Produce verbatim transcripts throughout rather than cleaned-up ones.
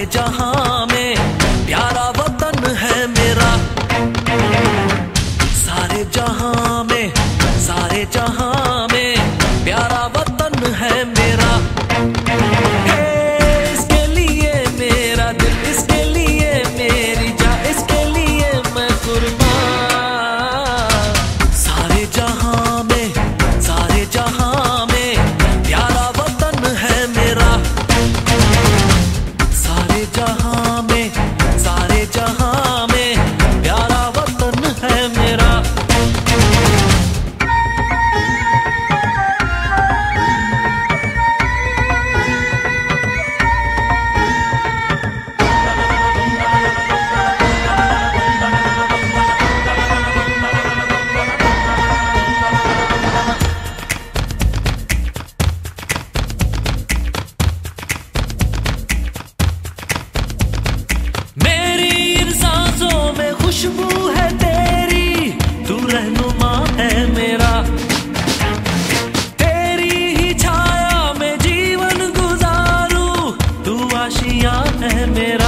सारे जहां में प्यारा वतन है मेरा। सारे जहां में सारे जहां में प्यारा वतन है मेरा। इसके लिए मेरा दिल, इसके लिए मेरी जान, इसके लिए मैं कुर्बान। सारे जहां में सारे जहां में प्यारा वतन है मेरा। सारे जहां में सारे जहां में प्यारा वतन है मेरा। खुशबू है तेरी, तू रहनुमा है मेरा। तेरी ही छाया में जीवन गुजारूं, तू आशियां है मेरा।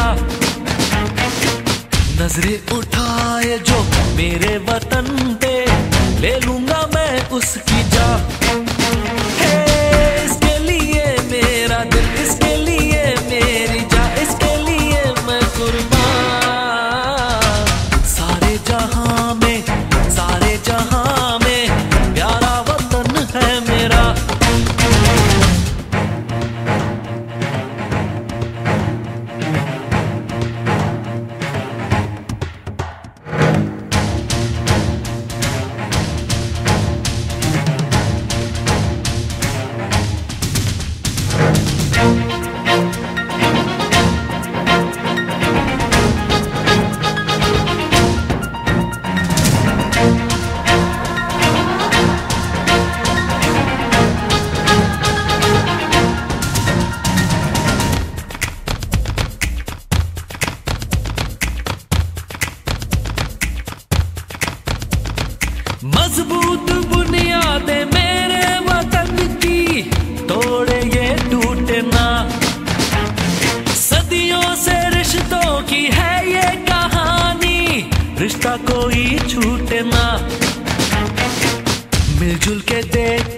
नजरें उठाए जो मेरे वतन पे, ले लूंगा मैं उसकी जान। इसके लिए मेरा दिल, इसके लिए मेरी जान, इसके लिए मैं कुर्बान। सारे जहां में सारे जहां में प्यारा वतन है मेरा। मजबूत बुनियादें मेरे वतन की, तोड़े ये टूटे ना। सदियों से रिश्तों की है ये कहानी, रिश्ता कोई छूटे ना। मिलजुल के देख